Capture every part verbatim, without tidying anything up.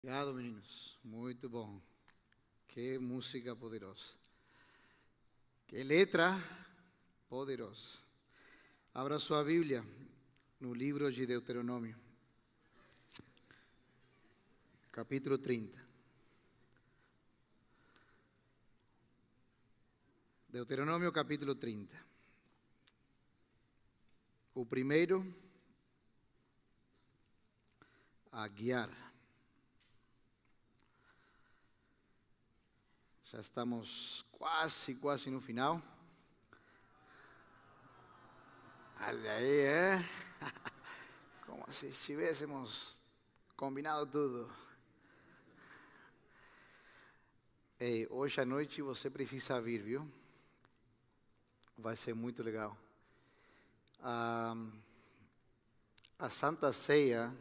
Obrigado, meninos. Muito bom. Que música poderosa. Que letra poderosa. Abra sua Bíblia no livro de Deuteronômio, capítulo trinta. Deuteronômio, capítulo trinta. O primeiro a guiar. Já estamos quase, quase no final. Olha aí, é? Como se estivéssemos combinado tudo. Ei, hoje à noite você precisa vir, viu? Vai ser muito legal. Ah, a Santa Ceia.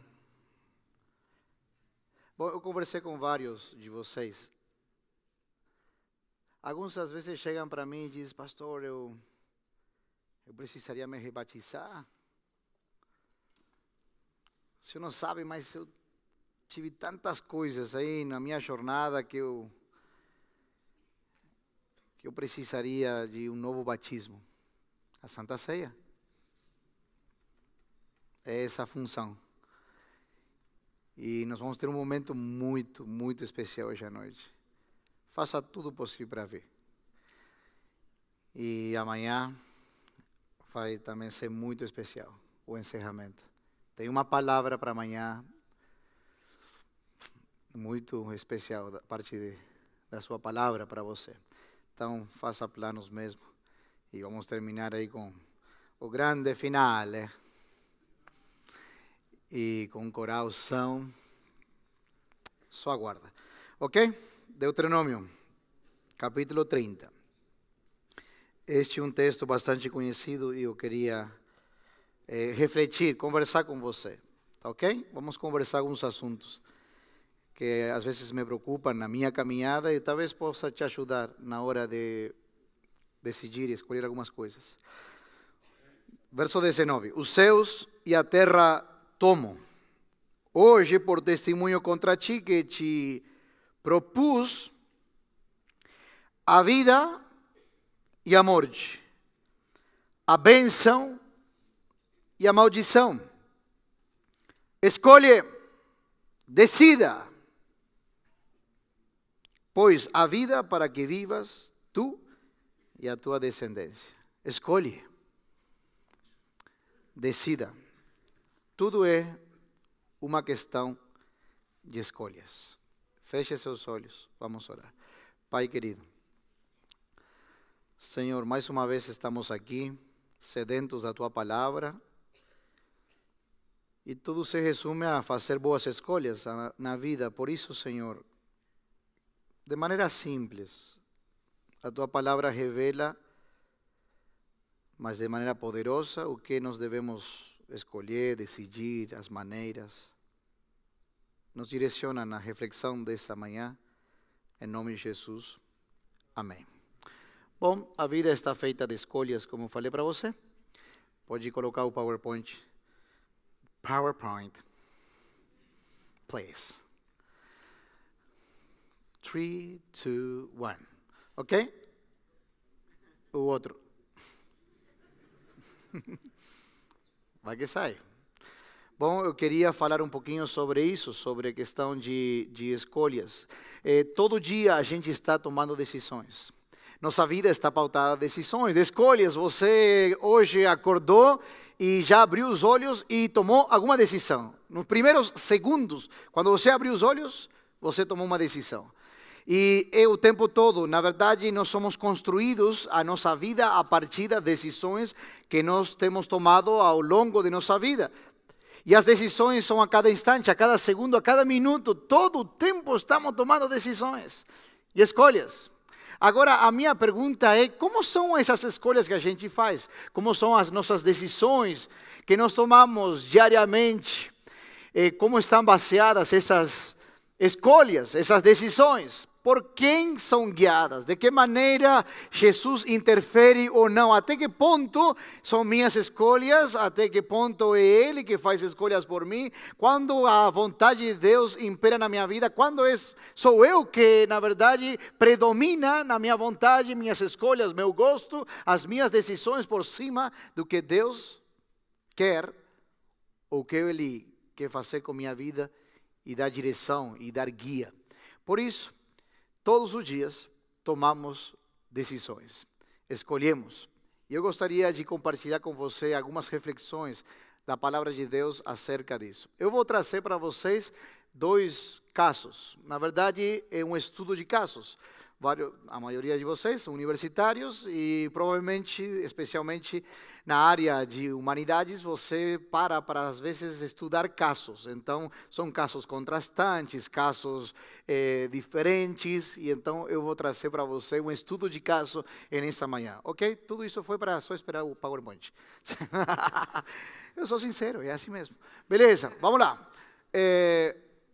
Bom, eu conversei com vários de vocês. Alguns às vezes chegam para mim e dizem: pastor, eu, eu precisaria me rebatizar. O senhor não sabe, mas eu tive tantas coisas aí na minha jornada que eu, que eu precisaria de um novo batismo. A Santa Ceia é essa a função. E nós vamos ter um momento muito, muito especial hoje à noite. Faça tudo possível para ver. E amanhã vai também ser muito especial o encerramento. Tem uma palavra para amanhã muito especial da parte de, da sua palavra para você. Então faça planos mesmo. E vamos terminar aí com o grande finale. E com um coralzão. Só aguarda. Ok? Deuteronômio, capítulo trinta. Este é um texto bastante conhecido e eu queria eh, refletir, conversar com você. Tá ok? Vamos conversar alguns assuntos que às vezes me preocupam na minha caminhada e talvez possa te ajudar na hora de decidir e escolher algumas coisas. Verso dezenove. Os céus e a terra tomo, hoje por testemunho contra ti que te propus a vida e a morte, a bênção e a maldição. Escolhe, decida, pois a vida para que vivas tu e a tua descendência. Escolhe, decida. Tudo é uma questão de escolhas. Feche seus olhos, vamos orar. Pai querido, Senhor, mais uma vez estamos aqui, sedentos da Tua Palavra, e tudo se resume a fazer boas escolhas na vida. Por isso, Senhor, de maneira simples, a Tua Palavra revela, mas de maneira poderosa, o que nós devemos escolher, decidir, as maneiras. Nos direciona na reflexão dessa manhã, em nome de Jesus. Amém. Bom, a vida está feita de escolhas, como eu falei para você. Pode colocar o PowerPoint. PowerPoint. Please. three, two, one. Ok? O outro. Vai que sai. Bom, eu queria falar um pouquinho sobre isso, sobre a questão de, de escolhas. Eh, todo dia a gente está tomando decisões. Nossa vida está pautada de decisões, de escolhas. Você hoje acordou e já abriu os olhos e tomou alguma decisão. Nos primeiros segundos, quando você abriu os olhos, você tomou uma decisão. E é o tempo todo, na verdade, nós somos construídos a nossa vida a partir das decisões que nós temos tomado ao longo de nossa vida. E as decisões são a cada instante, a cada segundo, a cada minuto. Todo o tempo estamos tomando decisões e escolhas. Agora, a minha pergunta é: como são essas escolhas que a gente faz? Como são as nossas decisões que nós tomamos diariamente? Como estão baseadas essas escolhas, essas decisões? por quem são guiadas, de que maneira Jesus interfere ou não, até que ponto são minhas escolhas, até que ponto é Ele que faz escolhas por mim, quando a vontade de Deus impera na minha vida, quando é, sou eu que na verdade predomina na minha vontade, minhas escolhas, meu gosto, as minhas decisões por cima do que Deus quer, ou que Ele quer fazer com minha vida e dar direção e dar guia. Por isso, todos os dias tomamos decisões, escolhemos. E eu gostaria de compartilhar com você algumas reflexões da palavra de Deus acerca disso. Eu vou trazer para vocês dois casos. Na verdade, é um estudo de casos. Vários, a maioria de vocês são universitários e provavelmente, especialmente na área de humanidades, você para para às vezes estudar casos. Então, são casos contrastantes, casos eh, diferentes, e então eu vou trazer para você um estudo de caso nessa manhã, ok? Tudo isso foi para só esperar o PowerPoint. Eu sou sincero, é assim mesmo. Beleza, vamos lá. É,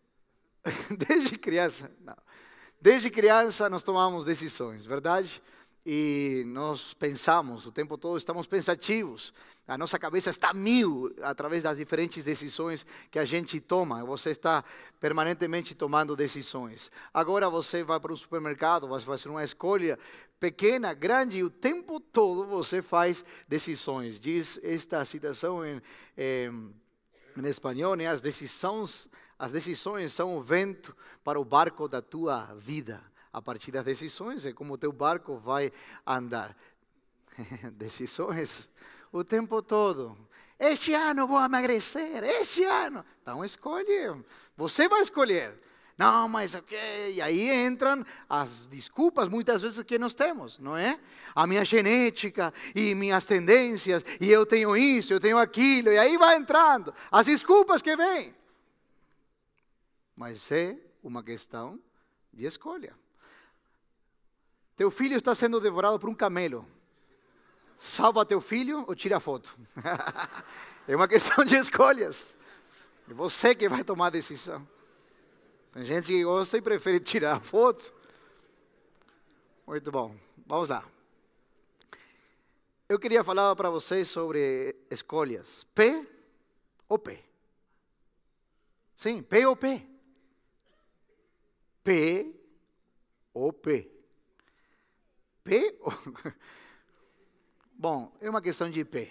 desde criança, não. Desde criança nós tomamos decisões, verdade? E nós pensamos, o tempo todo estamos pensativos. A nossa cabeça está mil através das diferentes decisões que a gente toma. Você está permanentemente tomando decisões. Agora você vai para o supermercado, vai fazer uma escolha pequena, grande, e o tempo todo você faz decisões. Diz esta citação em, em, em espanhol, né? As decisões... As decisões são o vento para o barco da tua vida. A partir das decisões é como o teu barco vai andar. Decisões o tempo todo. Este ano vou emagrecer, este ano. Então escolhe, você vai escolher. Não, mas ok, e aí entram as desculpas muitas vezes que nós temos, não é? A minha genética e minhas tendências, e eu tenho isso, eu tenho aquilo, e aí vai entrando as desculpas que vêm. Mas é uma questão de escolha. Teu filho está sendo devorado por um camelo. Salva teu filho ou tira a foto? É uma questão de escolhas. É você que vai tomar a decisão. Tem gente que gosta e prefere tirar a foto. Muito bom. Vamos lá. Eu queria falar para vocês sobre escolhas. P ou P? Sim, P ou P? P ou P? P ou... Bom, é uma questão de P.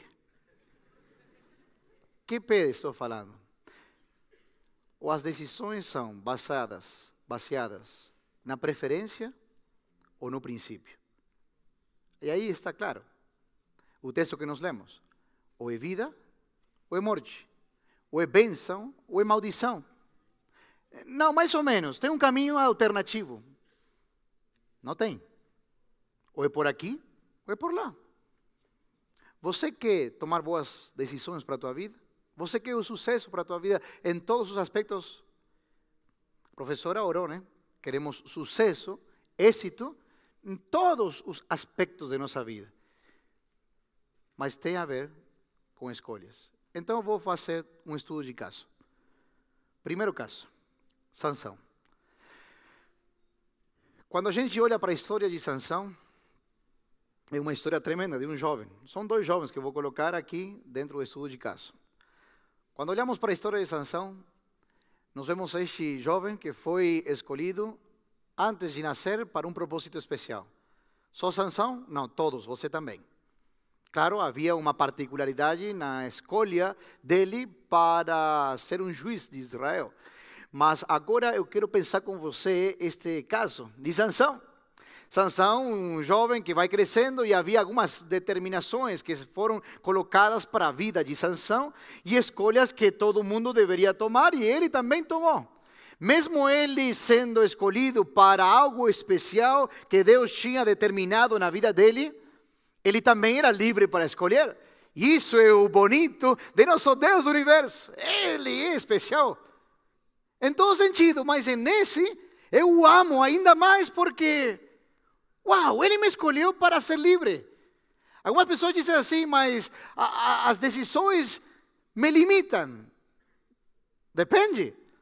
Que P estou falando? Ou as decisões são baseadas, baseadas na preferência ou no princípio? E aí está claro. O texto que nós lemos. Ou é vida ou é morte. Ou é bênção ou é maldição. Não, mais ou menos. Tem um caminho alternativo. Não tem. Ou é por aqui, ou é por lá. Você quer tomar boas decisões para a tua vida? Você quer o sucesso para a tua vida em todos os aspectos? A professora orou, né? Queremos sucesso, êxito, em todos os aspectos de nossa vida. Mas tem a ver com escolhas. Então eu vou fazer um estudo de caso. Primeiro caso. Sansão. Quando a gente olha para a história de Sansão, é uma história tremenda de um jovem. São dois jovens que eu vou colocar aqui dentro do estudo de caso. Quando olhamos para a história de Sansão, nós vemos este jovem que foi escolhido antes de nascer para um propósito especial. Só Sansão? Não, todos, você também. Claro, havia uma particularidade na escolha dele para ser um juiz de Israel. Mas agora eu quero pensar com você este caso de Sansão. Sansão, um jovem que vai crescendo, e havia algumas determinações que foram colocadas para a vida de Sansão e escolhas que todo mundo deveria tomar, e ele também tomou. Mesmo ele sendo escolhido para algo especial que Deus tinha determinado na vida dele, ele também era livre para escolher. E isso é o bonito de nosso Deus do universo. Ele é especial. Em todo sentido, mas nesse eu o amo ainda mais porque, uau, ele me escolheu para ser livre. Algumas pessoas dizem assim, mas a, a, as decisões me limitam. Depende.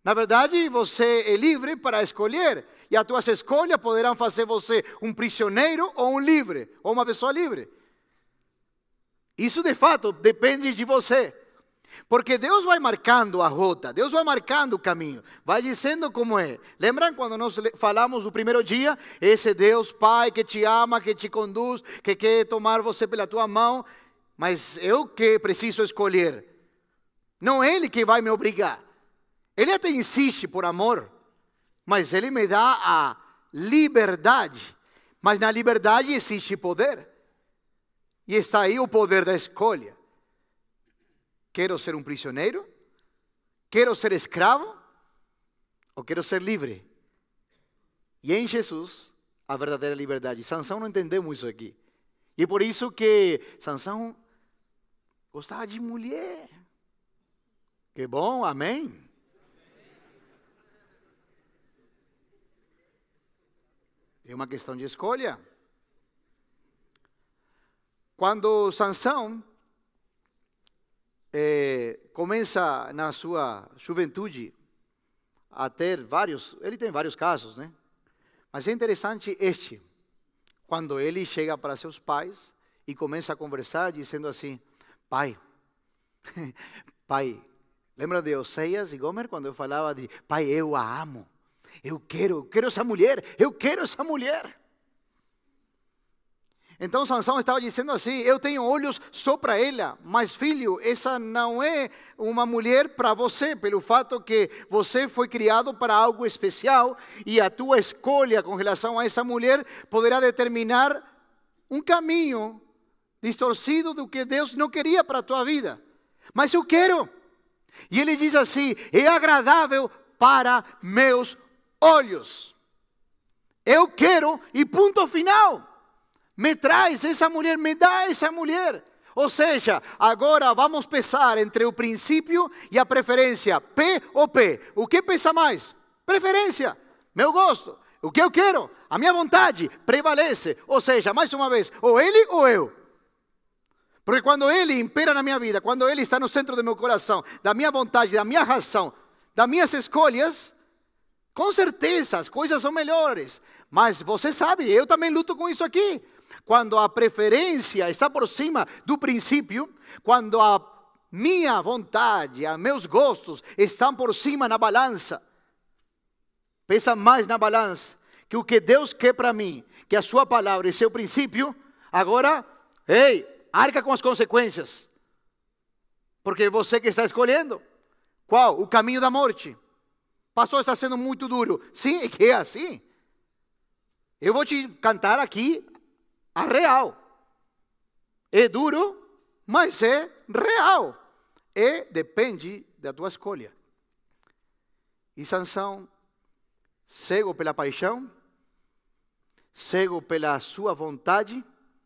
Na verdade, você é livre para escolher. E as tuas escolhas poderão fazer você um prisioneiro ou um livre, ou uma pessoa livre. Isso de fato depende de você. Porque Deus vai marcando a rota, Deus vai marcando o caminho, vai dizendo como é. Lembram quando nós falamos no primeiro dia? Esse Deus Pai que te ama, que te conduz, que quer tomar você pela tua mão. Mas eu que preciso escolher. Não é Ele que vai me obrigar. Ele até insiste por amor, mas Ele me dá a liberdade. Mas na liberdade existe poder. E está aí o poder da escolha. Quero ser um prisioneiro? Quero ser escravo? Ou quero ser livre? E em Jesus, a verdadeira liberdade. Sansão não entendemos isso aqui. E por isso que Sansão gostava de mulher. Que bom, amém? É uma questão de escolha. Quando Sansão eh, começa na sua juventude a ter vários, ele tem vários casos, né? Mas é interessante este, quando ele chega para seus pais e começa a conversar dizendo assim: pai, pai, lembra de Oséias e Gomer quando eu falava de pai, eu a amo, eu quero, eu quero essa mulher, eu quero essa mulher. Então Sansão estava dizendo assim: eu tenho olhos só para ela, mas filho, essa não é uma mulher para você, pelo fato que você foi criado para algo especial e a tua escolha com relação a essa mulher poderá determinar um caminho distorcido do que Deus não queria para a tua vida. Mas eu quero. E ele diz assim: é agradável para meus olhos. Eu quero e ponto final. Me traz essa mulher, me dá essa mulher. Ou seja, agora vamos pesar entre o princípio e a preferência. P ou P? O que pesa mais? Preferência, meu gosto. O que eu quero, a minha vontade prevalece. Ou seja, mais uma vez, ou ele ou eu. Porque quando ele impera na minha vida, quando ele está no centro do meu coração, da minha vontade, da minha razão, das minhas escolhas, com certeza as coisas são melhores. Mas você sabe, eu também luto com isso aqui. Quando a preferência está por cima do princípio, quando a minha vontade, os meus gostos estão por cima na balança, pesa mais na balança que o que Deus quer para mim, que a sua palavra e seu princípio, agora, ei, arca com as consequências. Porque você que está escolhendo, qual? O caminho da morte. Pastor, está sendo muito duro. Sim, é que é assim. Eu vou te cantar aqui a real. É duro, mas é real. E depende da tua escolha. E Sansão, cego pela paixão, cego pela sua vontade,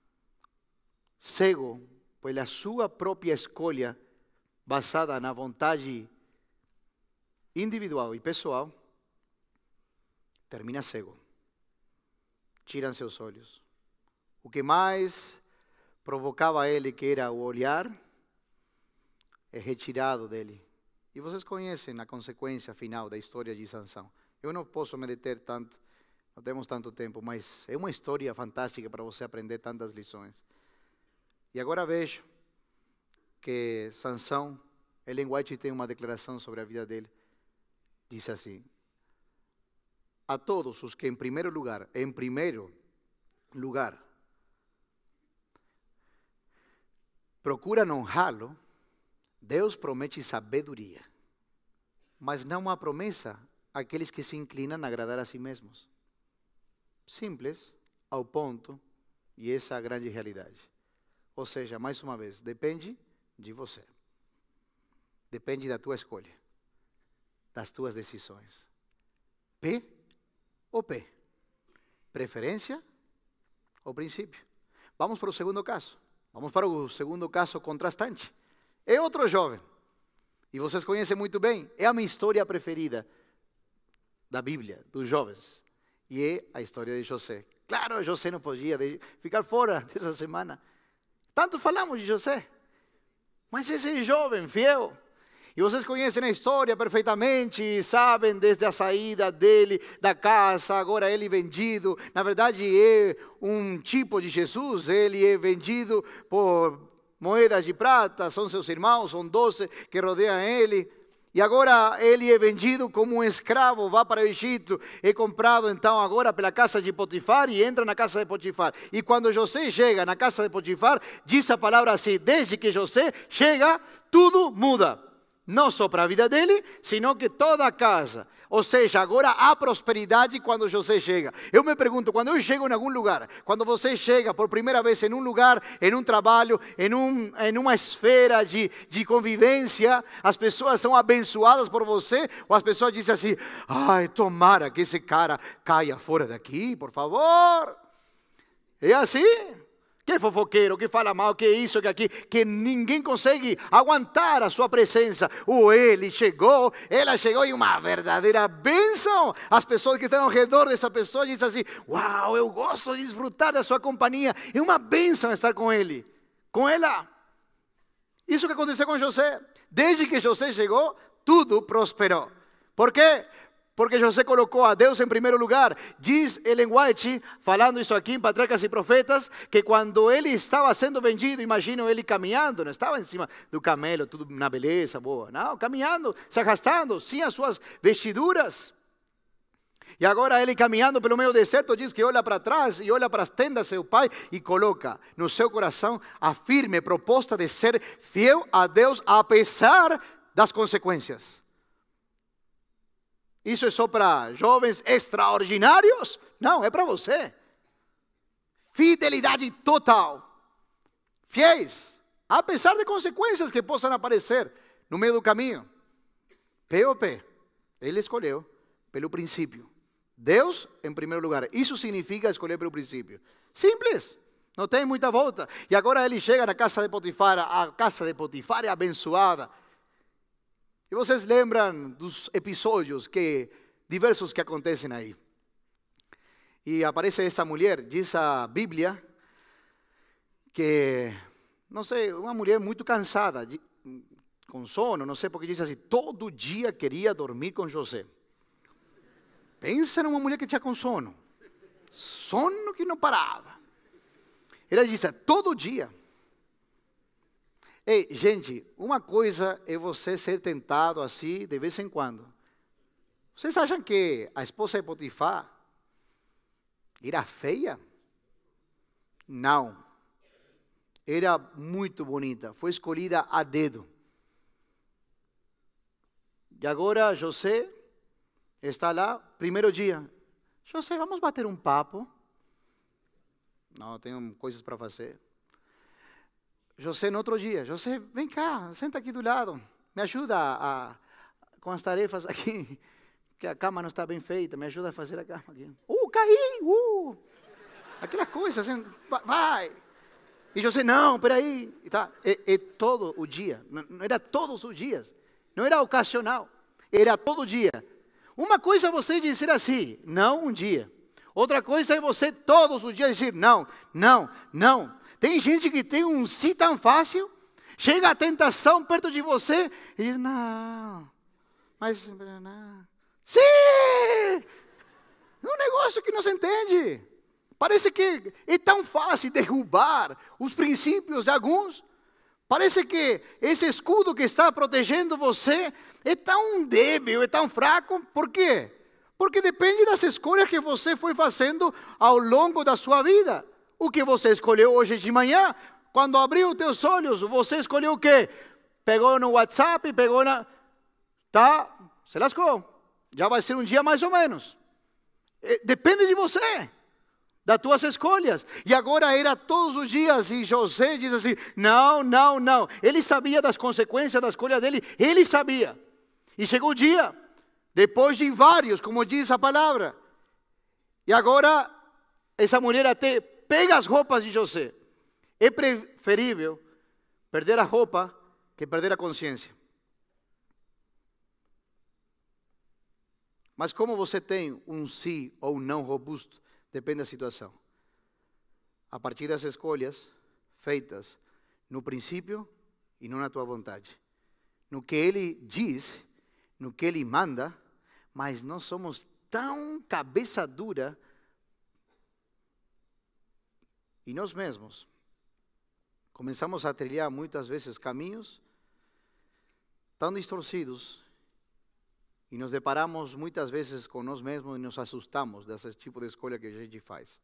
cego pela sua própria escolha, basada na vontade individual e pessoal, termina cego. Tiram seus olhos. O que mais provocava a ele, que era o olhar, é retirado dele. E vocês conhecem a consequência final da história de Sansão. Eu não posso me deter tanto, não temos tanto tempo, mas é uma história fantástica para você aprender tantas lições. E agora vejo que Sansão, Ellen White tem uma declaração sobre a vida dele. Diz assim: a todos os que em primeiro lugar, em primeiro lugar, procuram honrá-lo, Deus promete sabedoria, mas não há promessa àqueles que se inclinam a agradar a si mesmos. Simples, ao ponto, e essa é a grande realidade. Ou seja, mais uma vez, depende de você. Depende da tua escolha, das tuas decisões. P ou P? Preferência ou princípio? Vamos para o segundo caso. Vamos para o segundo caso contrastante. É outro jovem. E vocês conhecem muito bem. É a minha história preferida da Bíblia, dos jovens. E é a história de José. Claro, José não podia ficar fora dessa semana. Tanto falamos de José. Mas esse jovem fiel. E vocês conhecem a história perfeitamente, sabem desde a saída dele da casa, agora ele vendido. Na verdade é um tipo de Jesus, ele é vendido por moedas de prata, são seus irmãos, são doze que rodeiam ele. E agora ele é vendido como um escravo, vai para o Egito, é comprado então agora pela casa de Potifar e entra na casa de Potifar. E quando José chega na casa de Potifar, diz a palavra assim, desde que José chega, tudo muda. Não só para a vida dele, sino que toda a casa. Ou seja, agora há prosperidade quando José chega. Eu me pergunto, quando eu chego em algum lugar, quando você chega por primeira vez em um lugar, em um trabalho, em, um, em uma esfera de, de convivência, as pessoas são abençoadas por você, ou as pessoas dizem assim, ai, tomara que esse cara caia fora daqui, por favor. É assim. Que fofoqueiro, que fala mal, que isso, que aqui, que ninguém consegue aguentar a sua presença. Ou ele chegou, ela chegou e uma verdadeira bênção. As pessoas que estão ao redor dessa pessoa dizem assim, uau, eu gosto de desfrutar da sua companhia. É uma bênção estar com ele, com ela. Isso que aconteceu com José. Desde que José chegou, tudo prosperou. Por quê? Porque José colocou a Deus em primeiro lugar. Diz Ellen White, falando isso aqui em Patriarcas e Profetas, que quando ele estava sendo vendido, imagino ele caminhando, não estava em cima do camelo, tudo na beleza boa, não, caminhando, se arrastando, sem as suas vestiduras. E agora ele caminhando pelo meio do deserto, diz que olha para trás e olha para as tendas de seu pai e coloca no seu coração a firme proposta de ser fiel a Deus, apesar das consequências. Isso é só para jovens extraordinários? Não, é para você. Fidelidade total. Fiéis, apesar de consequências que possam aparecer no meio do caminho. P ou P, ele escolheu pelo princípio. Deus em primeiro lugar. Isso significa escolher pelo princípio. Simples, não tem muita volta. E agora ele chega na casa de Potifar. A casa de Potifar é abençoada. E vocês lembram dos episódios que, diversos que acontecem aí. E aparece essa mulher, diz a Bíblia, que, não sei, uma mulher muito cansada, de, com sono, não sei porque diz assim, todo dia queria dormir com José. Pensa numa mulher que tinha com sono, sono que não parava. Ela disse, todo dia. Ei, gente, uma coisa é você ser tentado assim de vez em quando. Vocês acham que a esposa de Potifar era feia? Não. Era muito bonita. Foi escolhida a dedo. E agora José está lá, primeiro dia. José, vamos bater um papo? Não, tenho coisas para fazer. José, no outro dia, José, vem cá, senta aqui do lado, me ajuda a, a, com as tarefas aqui, que a cama não está bem feita, me ajuda a fazer a cama aqui. Uh, caí, uh, aquela coisa, assim, vai. E José, não, peraí, e tá, é, é todo o dia, não, não era todos os dias, não era ocasional, era todo dia. Uma coisa é você dizer assim, não um dia. Outra coisa é você todos os dias dizer não, não, não. Tem gente que tem um sim tão fácil, chega a tentação perto de você e diz, não, mas não. Sim! É um negócio que não se entende. Parece que é tão fácil derrubar os princípios de alguns. Parece que esse escudo que está protegendo você é tão débil, é tão fraco. Por quê? Porque depende das escolhas que você foi fazendo ao longo da sua vida. O que você escolheu hoje de manhã, quando abriu os teus olhos, você escolheu o quê? Pegou no WhatsApp, pegou na... Tá, se lascou. Já vai ser um dia mais ou menos. Depende de você, das tuas escolhas. E agora era todos os dias, e José diz assim, não, não, não. Ele sabia das consequências da escolha dele, ele sabia. E chegou o dia, depois de vários, como diz a palavra. E agora, essa mulher até pega as roupas de José. É preferível perder a roupa que perder a consciência. Mas como você tem um sim ou um não robusto, depende da situação. A partir das escolhas feitas no princípio e não na tua vontade. no que Ele diz, no que Ele manda, mas não somos tão cabeça dura e nós mesmos começamos a trilhar muitas vezes caminhos tão distorcidos e nos deparamos muitas vezes com nós mesmos e nos assustamos desse tipo de escolha que a gente faz.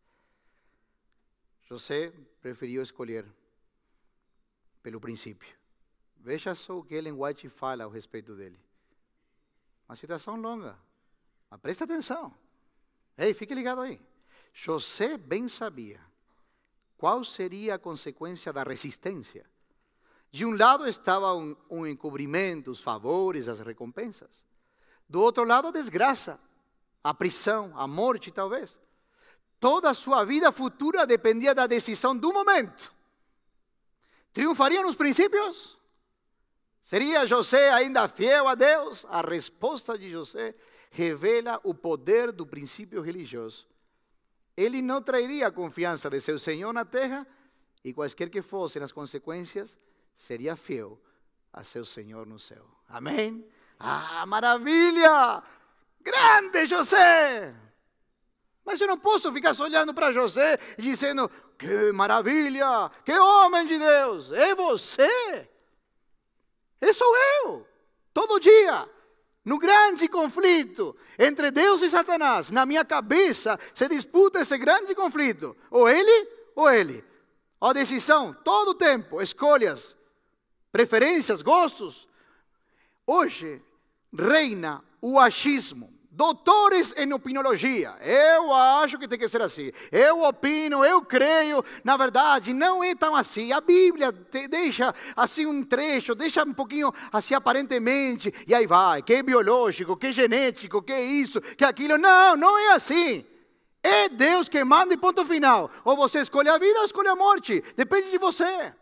José preferiu escolher pelo princípio. Veja só o que Ellen White fala a respeito dele. Uma citação longa, mas presta atenção. Ei, fique ligado aí. José bem sabia qual seria a consequência da resistência. De um lado estava um, um encobrimento, os favores, as recompensas. Do outro lado, a desgraça, a prisão, a morte talvez. Toda a sua vida futura dependia da decisão do momento. Triunfaria nos princípios? Seria José ainda fiel a Deus? A resposta de José revela o poder do princípio religioso. Ele não trairia a confiança de seu Senhor na terra e quaisquer que fossem as consequências, seria fiel a seu Senhor no céu. Amém? Ah, maravilha! Grande José! Mas eu não posso ficar só olhando para José e dizendo, que maravilha, que homem de Deus, é você. É sou eu, todo dia. No grande conflito entre Deus e Satanás, na minha cabeça se disputa esse grande conflito. Ou ele, ou ele. A decisão, todo o tempo, escolhas, preferências, gostos. Hoje reina o achismo. Doutores em opinologia, eu acho que tem que ser assim, eu opino, eu creio, na verdade não é tão assim, a Bíblia te deixa assim um trecho, deixa um pouquinho assim aparentemente, e aí vai, que é biológico, que é genético, que é isso, que é aquilo, não, não é assim, é Deus que manda e ponto final, ou você escolhe a vida ou escolhe a morte, depende de você,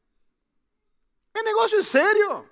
é negócio sério,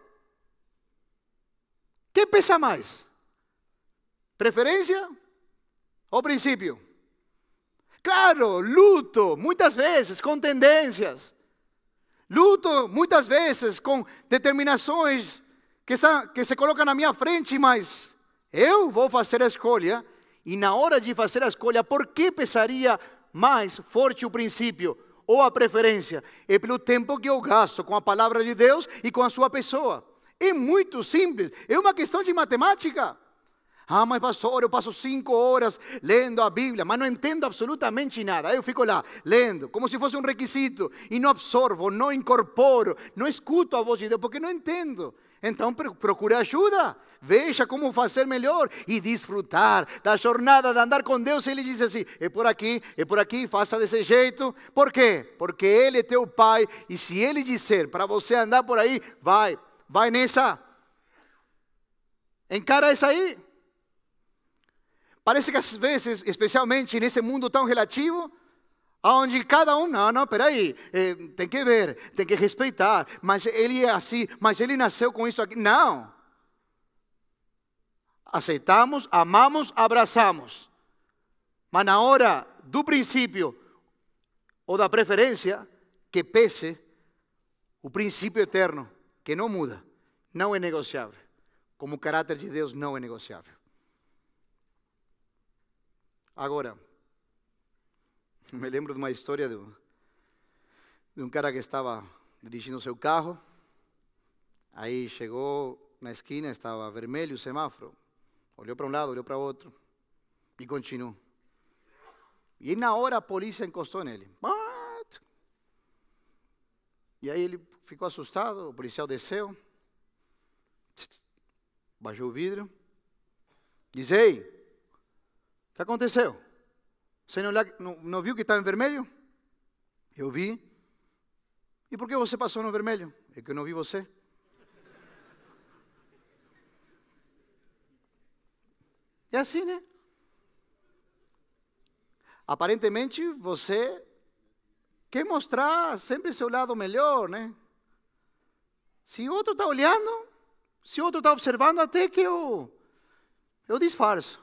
quem pensa mais? Preferência ou princípio? Claro, luto muitas vezes com tendências. Luto muitas vezes com determinações que, está, que se colocam na minha frente, mas eu vou fazer a escolha. E na hora de fazer a escolha, por que pesaria mais forte o princípio ou a preferência? É pelo tempo que eu gasto com a palavra de Deus e com a sua pessoa. É muito simples, é uma questão de matemática. Ah, mas pastor, eu passo cinco horas lendo a Bíblia, mas não entendo absolutamente nada. Aí eu fico lá, lendo, como se fosse um requisito, e não absorvo, não incorporo, não escuto a voz de Deus, porque não entendo. Então procure ajuda, veja como fazer melhor e desfrutar da jornada de andar com Deus. Ele diz assim, é por aqui, é por aqui, faça desse jeito. Por quê? Porque Ele é teu Pai, e se Ele disser para você andar por aí, vai, vai nessa. Encara essa aí. Parece que às vezes, especialmente nesse mundo tão relativo, onde cada um, não, não, peraí, é, tem que ver, tem que respeitar, mas ele é assim, mas ele nasceu com isso aqui. Não. Aceitamos, amamos, abraçamos. Mas na hora do princípio ou da preferência, que pese o princípio eterno, que não muda, não é negociável. Como o caráter de Deus não é negociável. Agora, me lembro de uma história de um, de um cara que estava dirigindo seu carro. Aí chegou na esquina, estava vermelho o semáforo. Olhou para um lado, olhou para o outro e continuou. E na hora a polícia encostou nele. E aí ele ficou assustado, o policial desceu, baixou o vidro, disse, ei, o que aconteceu? Você não, não, não viu que estava em vermelho? Eu vi. E por que você passou no vermelho? É que eu não vi você. É assim, né? Aparentemente você quer mostrar sempre seu lado melhor, né? Se o outro está olhando, se o outro está observando, até que eu, eu disfarço.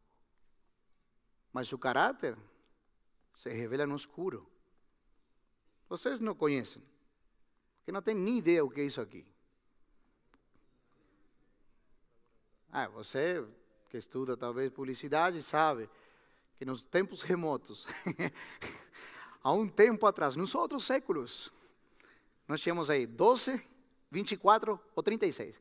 Mas o caráter se revela no escuro. Vocês não conhecem, porque não têm nem ideia o que é isso aqui. Ah, você que estuda talvez publicidade sabe que nos tempos remotos, há um tempo atrás, nos outros séculos, nós tínhamos aí doze, vinte e quatro ou trinta e seis.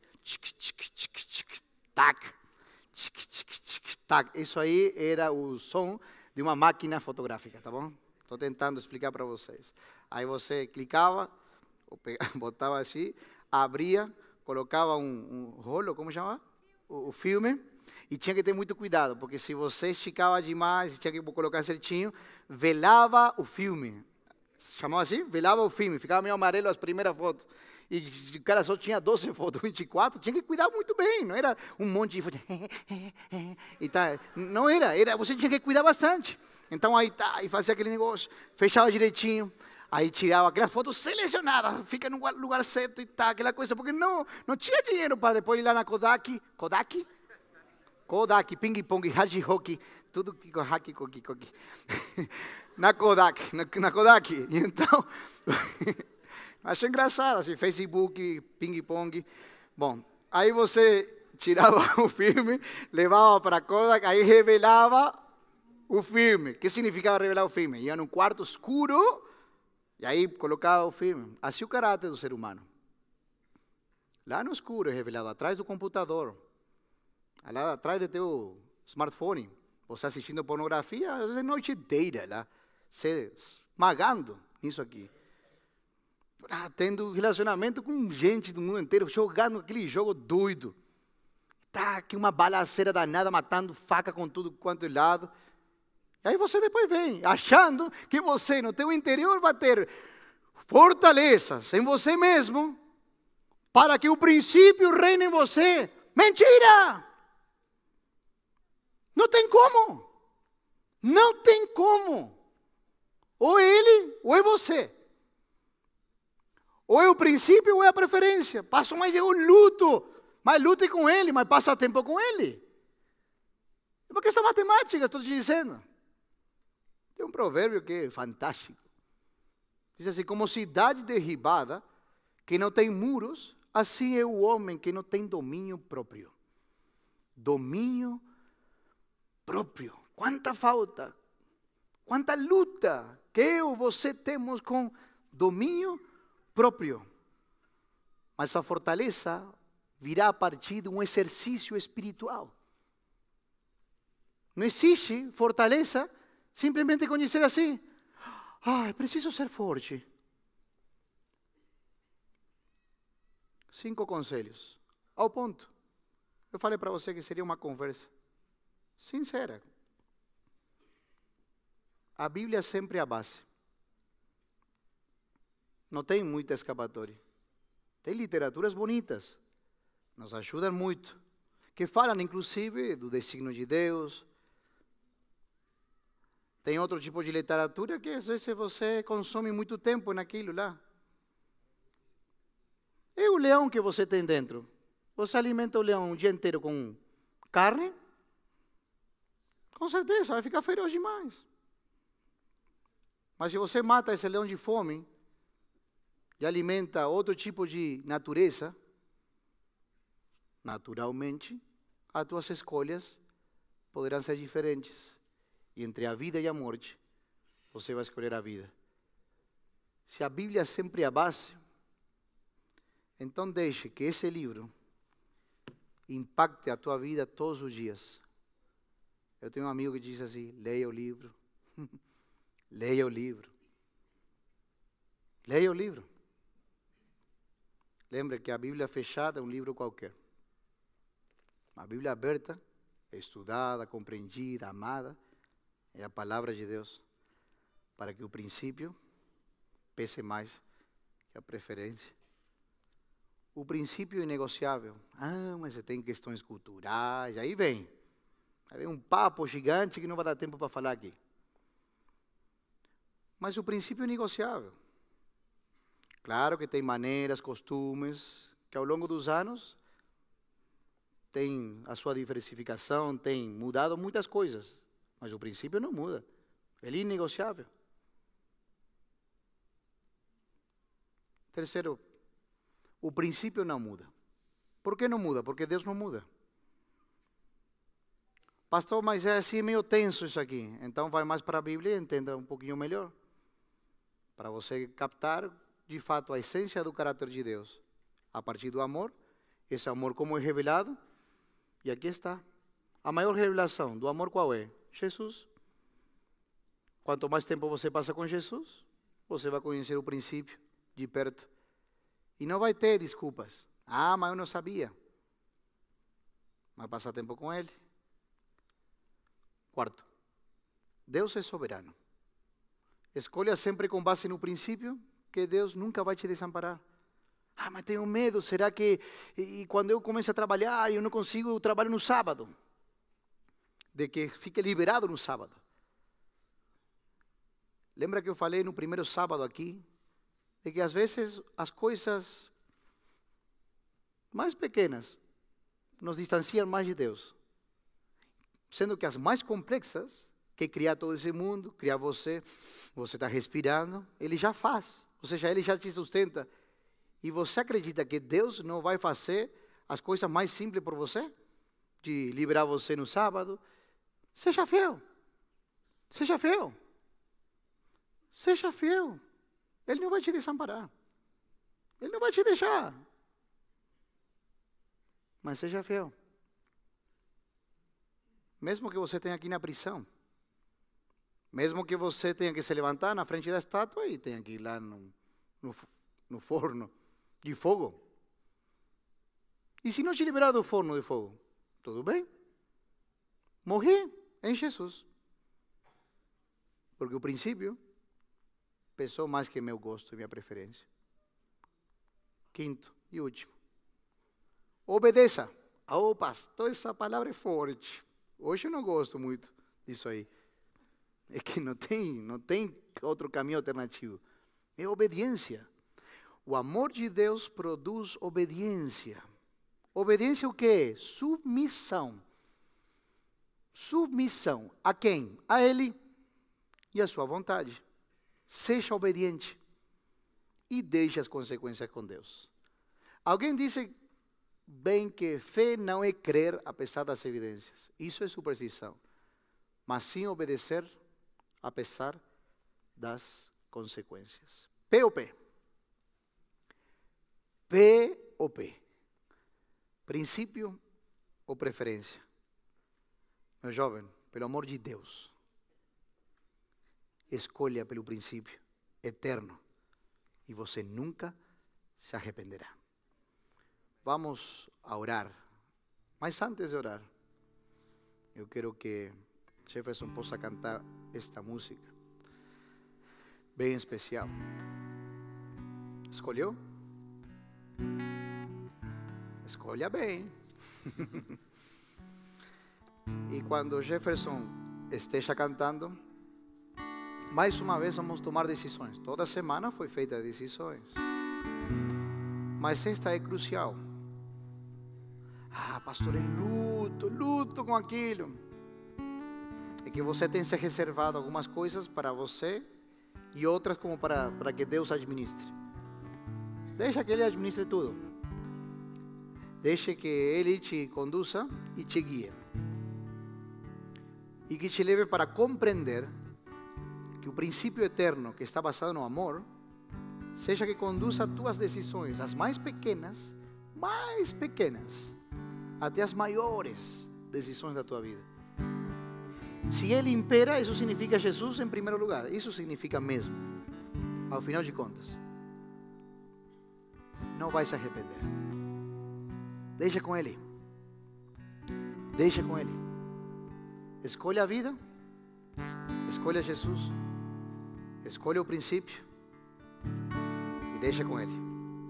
Tac, tac. Isso aí era o som de uma máquina fotográfica, tá bom? Estou tentando explicar para vocês. Aí você clicava, botava assim, abria, colocava um, um rolo, como chama? O, o filme, e tinha que ter muito cuidado, porque se você esticava demais, tinha que colocar certinho, velava o filme. Chamava assim? Velava o filme, ficava meio amarelo as primeiras fotos. E o cara só tinha doze fotos, vinte e quatro, tinha que cuidar muito bem, não era um monte de fotos. E tá, não era, era, você tinha que cuidar bastante. Então aí tá, e fazia aquele negócio, fechava direitinho, aí tirava aquelas fotos selecionadas, fica no lugar certo e tá, aquela coisa, porque não, não tinha dinheiro para depois ir lá na Kodak, Kodak? Kodak, ping-pong, hard hockey, tudo que com hack, coqui, coqui. Na Kodak, na, na Kodak. E então, achei engraçado, assim, Facebook, ping-pong. Bom, aí você tirava o filme, levava para a Kodak, aí revelava o filme. O que significava revelar o filme? Ia num quarto escuro e aí colocava o filme. Assim o caráter do ser humano. Lá no escuro é revelado, atrás do computador. Lá atrás do teu smartphone, você assistindo pornografia, às vezes noite inteira lá, se esmagando nisso aqui. Ah, tendo relacionamento com gente do mundo inteiro, jogando aquele jogo doido. Tá, que uma balaceira danada, matando faca com tudo quanto é lado. E aí você depois vem, achando que você no teu interior vai ter fortalezas em você mesmo, para que o princípio reine em você. Mentira! Não tem como. Não tem como. Ou é ele, ou é você. Ou é o princípio, ou é a preferência. Passa mais de um luto. Mas lute com ele, mas passa tempo com ele. É uma questão matemática, estou te dizendo. Tem um provérbio que é fantástico. Diz assim, como cidade derribada, que não tem muros, assim é o homem que não tem domínio próprio. Domínio próprio. Quanta falta, quanta luta que eu e você temos com domínio próprio. Mas a fortaleza virá a partir de um exercício espiritual. Não existe fortaleza simplesmente conhecer assim. Ah, preciso ser forte. Cinco conselhos. Ao ponto. Eu falei para você que seria uma conversa sincera. A Bíblia sempre é a base. Não tem muita escapatória. Tem literaturas bonitas. Nos ajudam muito. Que falam, inclusive, do desígnio de Deus. Tem outro tipo de literatura que, às vezes, você consome muito tempo naquilo lá. É o leão que você tem dentro. Você alimenta o leão o dia inteiro com carne? Com certeza, vai ficar feroz demais. Mas se você mata esse leão de fome e alimenta outro tipo de natureza, naturalmente, as tuas escolhas poderão ser diferentes. E entre a vida e a morte, você vai escolher a vida. Se a Bíblia sempre é a base, então deixe que esse livro impacte a tua vida todos os dias. Eu tenho um amigo que diz assim, leia o livro. Leia o livro. Leia o livro. Lembre que a Bíblia fechada é um livro qualquer. A Bíblia aberta, estudada, compreendida, amada, é a palavra de Deus, para que o princípio pese mais que a preferência. O princípio é inegociável. Ah, mas você tem questões culturais, aí vem. Aí vem um papo gigante que não vai dar tempo para falar aqui. Mas o princípio é inegociável. Claro que tem maneiras, costumes, que ao longo dos anos tem a sua diversificação, tem mudado muitas coisas. Mas o princípio não muda. Ele é inegociável. Terceiro, o princípio não muda. Por que não muda? Porque Deus não muda. Pastor, mas é assim meio tenso isso aqui. Então vai mais para a Bíblia e entenda um pouquinho melhor. Para você captar, de fato, a essência do caráter de Deus. A partir do amor, esse amor como é revelado. E aqui está. A maior revelação do amor qual é? Jesus. Quanto mais tempo você passa com Jesus, você vai conhecer o princípio de perto. E não vai ter desculpas. Ah, mas eu não sabia. Mas passa tempo com Ele. Quarto, Deus é soberano. Escolha sempre com base no princípio que Deus nunca vai te desamparar. Ah, mas tenho medo, será que e, e quando eu começo a trabalhar, eu não consigo trabalhar no sábado? De que fique liberado no sábado. Lembra que eu falei no primeiro sábado aqui, de que às vezes as coisas mais pequenas nos distanciam mais de Deus. Sendo que as mais complexas, que é criar todo esse mundo, criar você, você está respirando, Ele já faz. Ou seja, Ele já te sustenta. E você acredita que Deus não vai fazer as coisas mais simples por você? De liberar você no sábado? Seja fiel. Seja fiel. Seja fiel. Ele não vai te desamparar. Ele não vai te deixar. Mas seja fiel. Mesmo que você tenha aqui na prisão. Mesmo que você tenha que se levantar na frente da estátua e tenha que ir lá no, no, no forno de fogo. E se não te liberar do forno de fogo? Tudo bem. Morri em Jesus. Porque o princípio pesou mais que meu gosto e minha preferência. Quinto e último. Obedeça. Oh, pastor, essa palavra é forte. Hoje eu não gosto muito disso aí. É que não tem, não tem outro caminho alternativo. É obediência. O amor de Deus produz obediência. Obediência o quê? Submissão. Submissão. A quem? A Ele e a sua vontade. Seja obediente. E deixe as consequências com Deus. Alguém disse bem que fé não é crer apesar das evidências. Isso é superstição. Mas sim obedecer apesar das consequências. P ou P? P ou P? Princípio ou preferência? Meu jovem, pelo amor de Deus, escolha pelo princípio eterno e você nunca se arrependerá. Vamos a orar. Mas antes de orar, eu quero que Jefferson possa cantar esta música bem especial. Escolheu? Escolha bem. E quando Jefferson esteja cantando, mais uma vez vamos tomar decisões. Toda semana foi feita decisões. Mas esta é crucial. Ah, pastor, é luto, luto com aquilo. É que você tem se reservado algumas coisas para você e outras como para, para que Deus administre. Deixa que Ele administre tudo. Deixe que Ele te conduza e te guie. E que te leve para compreender que o princípio eterno que está basado no amor seja que conduza as tuas decisões, as mais pequenas, mais pequenas, até as maiores decisões da tua vida. Se Ele impera, isso significa Jesus em primeiro lugar. Isso significa mesmo, ao final de contas. Não vai se arrepender. Deixa com Ele. Deixa com Ele. Escolha a vida. Escolha Jesus. Escolha o princípio. E deixa com Ele.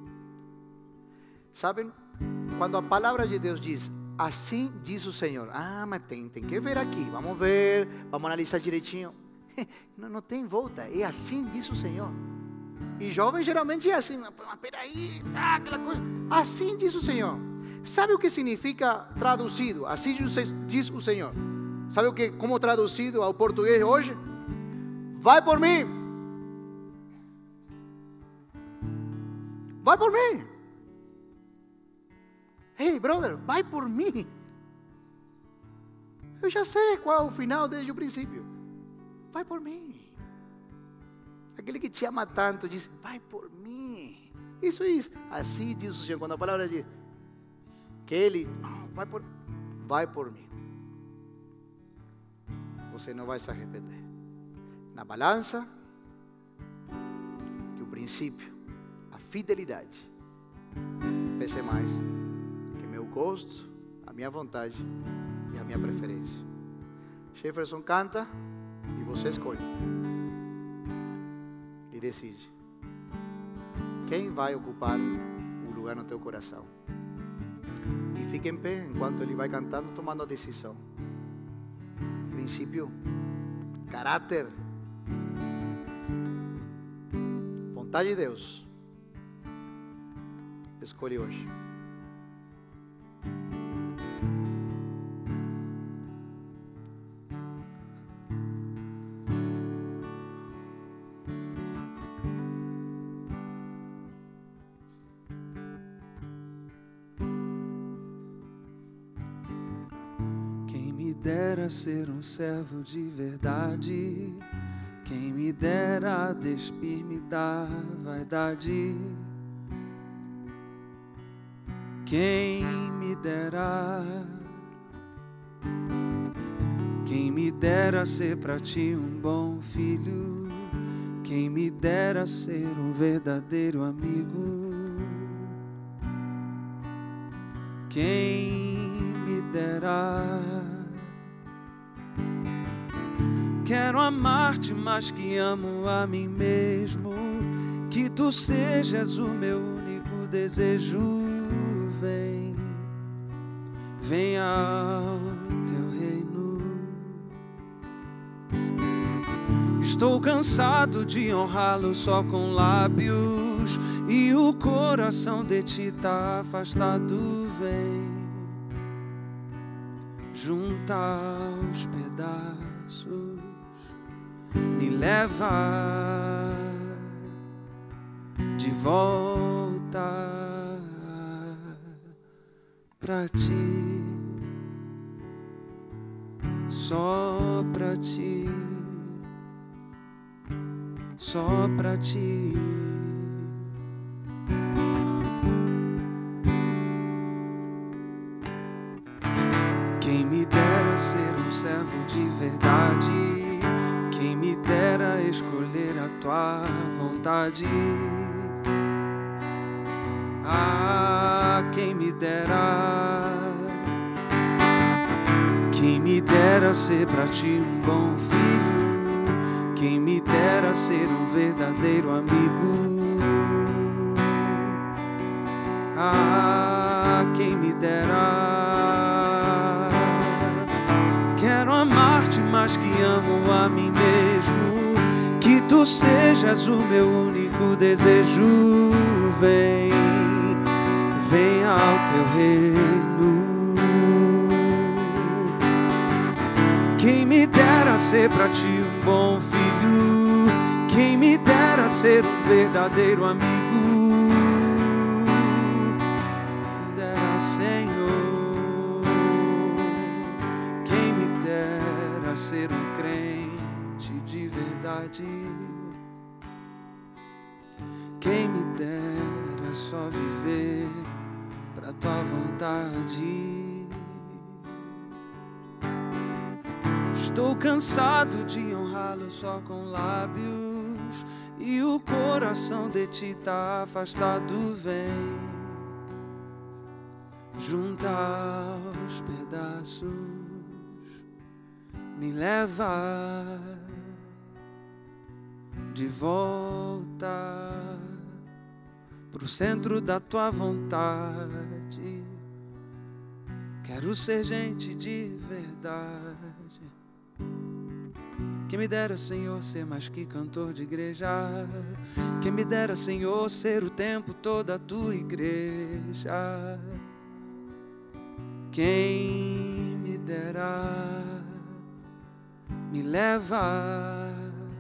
Sabem? Quando a palavra de Deus diz, assim diz o Senhor. Ah, mas tem, tem que ver aqui. Vamos ver, vamos analisar direitinho. Não, não tem volta. É assim diz o Senhor. E jovem geralmente é assim. Mas peraí, tá, aquela coisa. Assim diz o Senhor. Sabe o que significa traduzido? Assim diz o Senhor. Sabe o que, como traduzido ao português hoje? Vai por mim. Vai por mim. Hey, brother, vai por mim. Eu já sei qual é o final desde o princípio. Vai por mim. Aquele que te ama tanto diz, vai por mim. Isso é isso. Assim diz o Senhor, quando a palavra diz que Ele, não, vai por, vai por mim. Você não vai se arrepender. Na balança, que o princípio, a fidelidade, pese mais que meu gosto, a minha vontade e a minha preferência. Jefferson canta e você escolhe. E decide quem vai ocupar o lugar no teu coração. E fique em pé enquanto ele vai cantando, tomando a decisão. Princípio, caráter, vontade de Deus. Escolhe hoje. Dera ser um servo de verdade, quem me dera despir-me da vaidade, quem me dera, quem me dera ser pra ti um bom filho, quem me dera ser um verdadeiro amigo, quem me dera. Quero amar-te mais que amo a mim mesmo, que tu sejas o meu único desejo. Vem, vem ao teu reino. Estou cansado de honrá-lo só com lábios, e o coração de ti tá afastado. Vem, junta aos pedaços, me leva de volta pra ti, só pra ti, só pra ti. Quem me dera ser um servo de verdade, quem me dera escolher a tua vontade. Ah, quem me dera, quem me dera ser pra ti um bom filho, quem me dera ser um verdadeiro amigo. Ah, quem me dera. Quero amar-te mais que amo a mim mesmo, que tu sejas o meu único desejo. Vem, vem ao teu reino. Quem me dera ser pra ti um bom filho, quem me dera ser um verdadeiro amigo. Quem dera, Senhor, quem me dera ser um crente de verdade, quem me dera só viver pra tua vontade. Estou cansado de honrá-lo só com lábios, e o coração de ti tá afastado. Vem, junta aos pedaços, me leva de volta pro centro da tua vontade. Quero ser gente de verdade. Quem me dera, Senhor, ser mais que cantor de igreja. Quem me dera, Senhor, ser o tempo todo a tua igreja. Quem me dera, me leva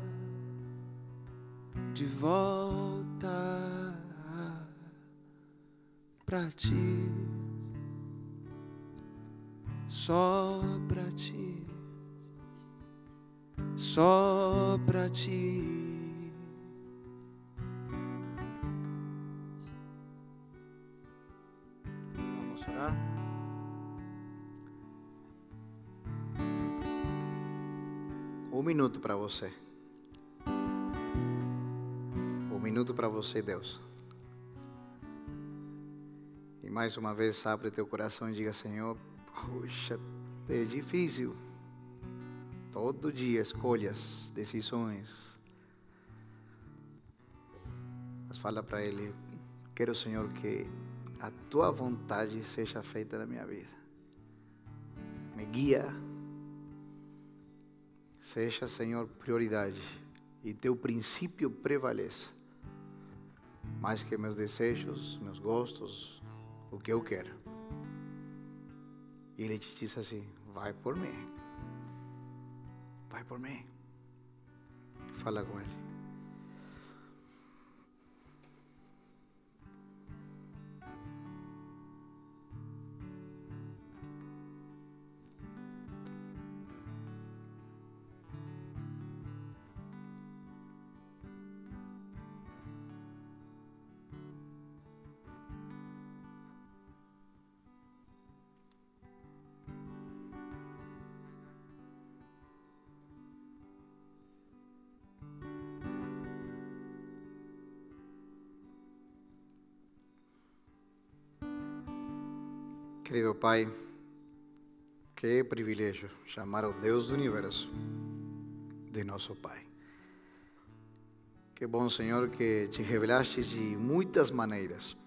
de volta pra ti. só pra ti, só pra ti. Vamos orar. Um minuto para você. Um minuto para você, Deus. E mais uma vez abre teu coração e diga: Senhor, puxa, é difícil. Todo dia escolhas, decisões. Mas fala para Ele: quero, Senhor, que a tua vontade seja feita na minha vida. Me guia. Seja, Senhor, prioridade. E teu princípio prevaleça. Mais que meus desejos, meus gostos, o que eu quero. E Ele te diz assim: vai por mim. Vai por mim. Fala com Ele. Querido Pai, que privilégio chamar o Deus do Universo de nosso Pai. Que bom, Senhor, que te revelaste de muitas maneiras.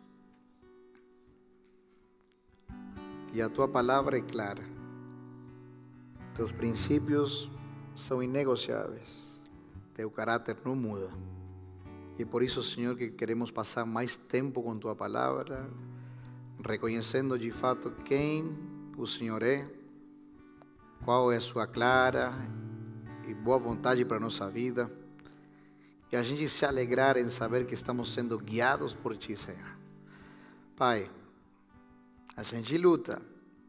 E a tua palavra é clara. Teus princípios são inegociáveis. Teu caráter não muda. E por isso, Senhor, que queremos passar mais tempo com tua palavra, reconhecendo de fato quem o Senhor é, qual é a sua clara e boa vontade para a nossa vida, e a gente se alegrar em saber que estamos sendo guiados por Ti, Senhor. Pai, a gente luta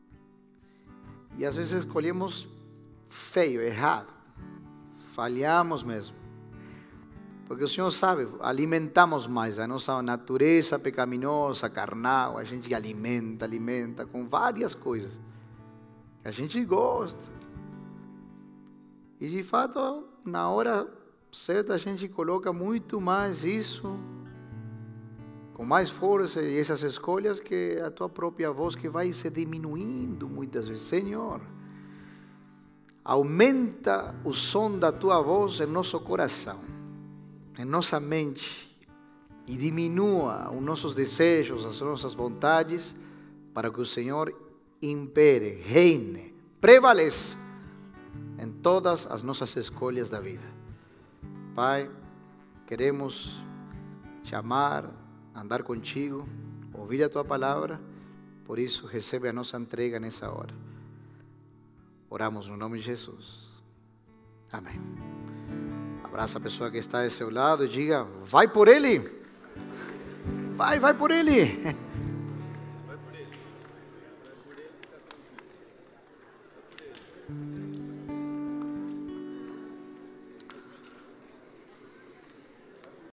e às vezes escolhemos feio, errado, falhamos mesmo. Porque o Senhor sabe, alimentamos mais a nossa natureza pecaminosa, carnal. A gente alimenta, alimenta com várias coisas que a gente gosta. E de fato, na hora certa, a gente coloca muito mais isso, com mais força, e essas escolhas, que a tua própria voz que vai se diminuindo muitas vezes. Senhor, aumenta o som da tua voz em nosso coração, em nossa mente, e diminua os nossos desejos, as nossas vontades, para que o Senhor impere, reine, prevaleça em todas as nossas escolhas da vida. Pai, queremos te amar, andar contigo, ouvir a tua palavra, por isso recebe a nossa entrega nessa hora. Oramos no nome de Jesus. Amém. Abraça a pessoa que está do seu lado e diga: vai por ele. Vai, vai por ele. Vai por ele.